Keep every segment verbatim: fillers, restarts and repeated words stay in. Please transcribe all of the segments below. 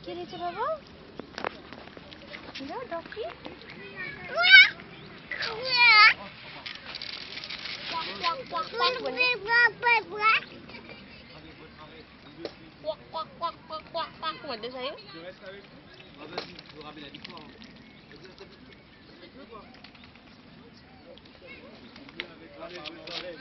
Quel est ton papa? Il a dormi? Comment de Saayu? Tu restes avec nous? Ah vas-y, il faut ramener la victoire. Allez, bonne soirée.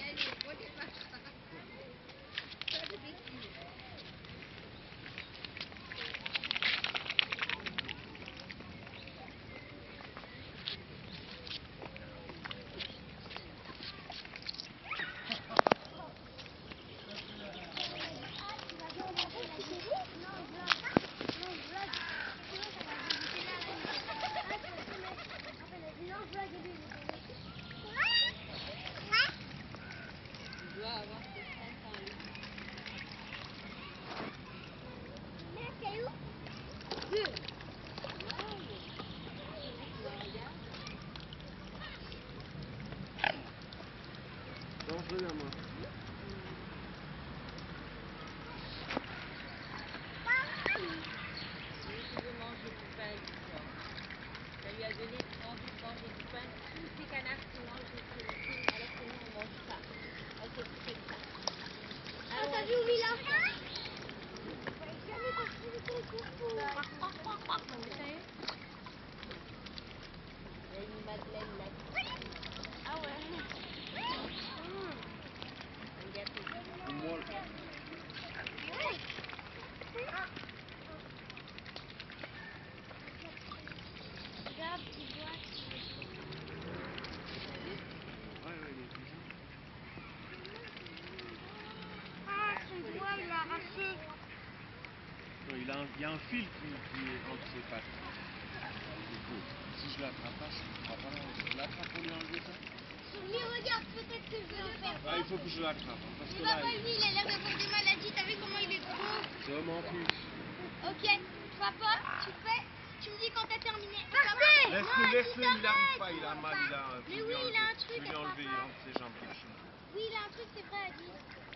Dangereux à moi. Il veut manger du pain ce soir. Ça lui a donné envie de manger du pain. Tous ces canards qui mangent des solutions, alors que nous on mange pas. On s'occupe de ça. Ah, t'as vu où il a? Il y a une madeleine là. Ah ouais. Un gâteau. Une moelle. Regarde, tu vois. Ouais, ouais, il est toujours. Ah, son doigt, il a arraché. Non, il, a un, il y a un fil qui, qui est entre ses pattes. Du coup, si je l'attrape pas, je ne pourrai pas l'enlever. Je l'attrape pour lui enlever ça? Mais regarde, peut-être que je vais le faire. Ah, il faut que je l'attrape. Hein, parce Mais que là, papa, il... lui, il a l'air d'avoir des maladies. T'as vu comment il est gros? Je m'en fiche. Ok, papa, tu fais, tu me dis quand t'as terminé. Laisse-le, laisse-le, il n'arrive pas, il a mal, il a... Mais faut oui, lui il a un enlever. truc, Je vais lui enlever papa. entre ses jambes quelque chose. Oui, il a un truc, c'est vrai, Adi.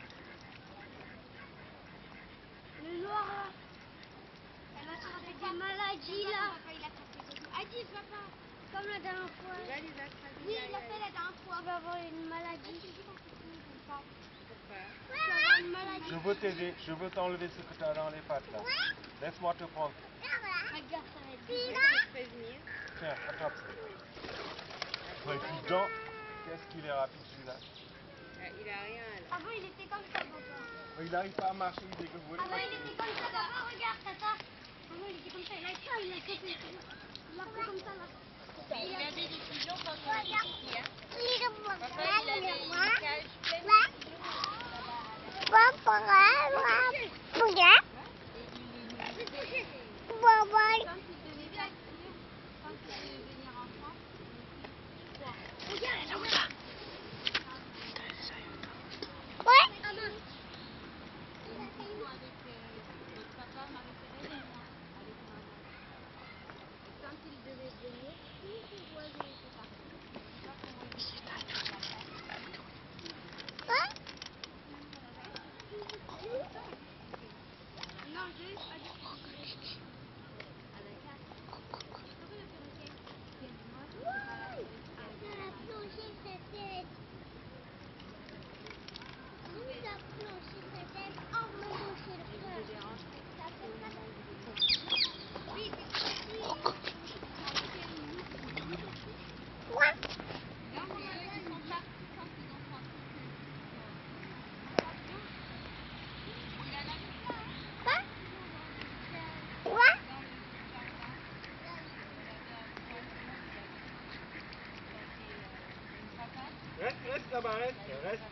Le noir, là. Elle a attrapé des maladies, là. Adi, je vois pas. Comme la dernière fois. Il va les attraper. Oui, il l'a fait la dernière fois. Il va avoir une maladie. Pourquoi? Tu vas avoir une maladie. Je veux t'aider, je veux t'enlever ce que tu as dans les pattes là. Laisse-moi te prendre. Regarde, ça va être bien. Je vais te prévenir. Tiens, attrape. Ouais, dis donc, qu'est-ce qu'il est rapide celui-là. Ah, il a rien alors. Avant, il était comme ça, papa. Il n'arrive pas à marcher, il est que vous. Avant, il était comme ça, papa, regarde, tata. Avant, il était comme ça, il a ça, il a sauté. Il a fait comme ça, là. Il avait des pigeons quand on était petit. Hein. Papa, il avait une cage pleine de pigeons. Papa, regarde. Quand il devait partir, quand il devait venir en France, regarde, elle est où ça? Ouais. Avec euh, papa m'avait fait rêver, moi, avec maman. Et quand il devait venir, tous ses oiseaux étaient partis. Je ne sais pas comment il était parti. Non, je pas dit que c'était à la carte. T'as vu le perroquet? Moi, je sais pas la tête. Elle a plongé sa tête. Où il a plongé sa tête? Oh, maman, c'est le frère. Ça fait ça. Oui, c'est petit. Quoi? Non, mais ils sont partis quand ils ont senti que... Il en a fait ça, hein? Quoi? Quoi? Reste, reste là-bas, reste, reste.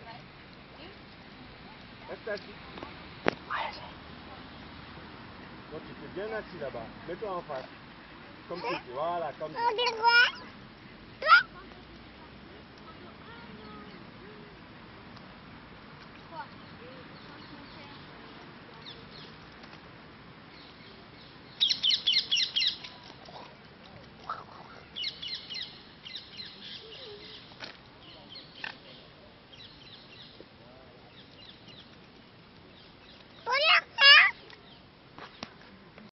Reste assis. Donc tu t'es bien assis là-bas. Mets-toi en face. Comme ceci, voilà, comme ça.